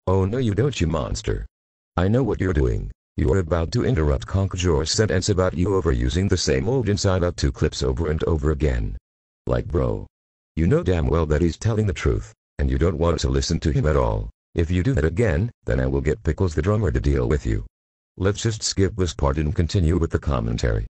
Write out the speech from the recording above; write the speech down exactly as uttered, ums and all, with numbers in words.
Oh no you don't, you monster. I know what you're doing. You're about to interrupt Kujira's sentence about you overusing the same old inside out two clips over and over again. Like bro. You know damn well that he's telling the truth, and you don't want to listen to him at all. If you do that again, then I will get Pickles the drummer to deal with you. Let's just skip this part and continue with the commentary.